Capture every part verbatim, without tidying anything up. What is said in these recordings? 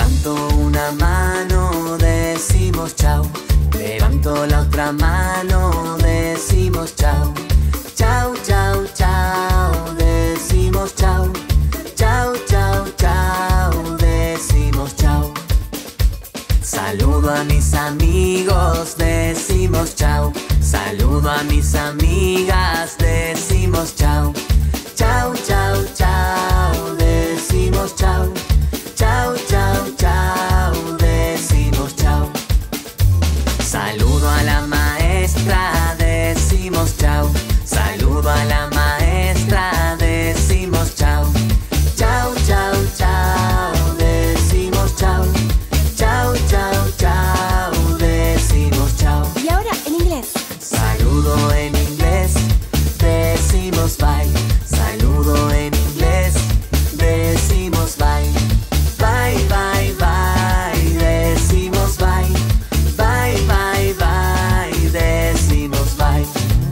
Levanto una mano, decimos chau. Levanto la otra mano, decimos chau. Chau, chau, chau, decimos chau. Chau, chau, chau, decimos chau. Saludo a mis amigos, decimos chau. Saludo a mis amigas, decimos chau. Chau, chau, chau, decimos chau. Chau, chau, chau, decimos chau. Saludo a la maestra, decimos chau. Saludo a la maestra, decimos chau. Chau, chau, chau, decimos chau. Chau, chau, chau, decimos chau. Y ahora en inglés. Saludo en inglés, decimos bye. Saludo en inglés, decimos bye. Bye, bye, bye, decimos bye. Bye, bye, bye, decimos bye.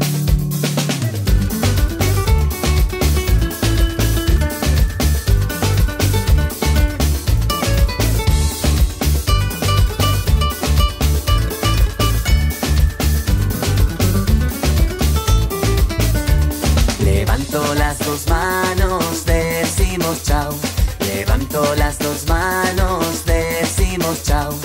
Levanto las dos manos, decimos chau. Levanto las dos manos, decimos chau.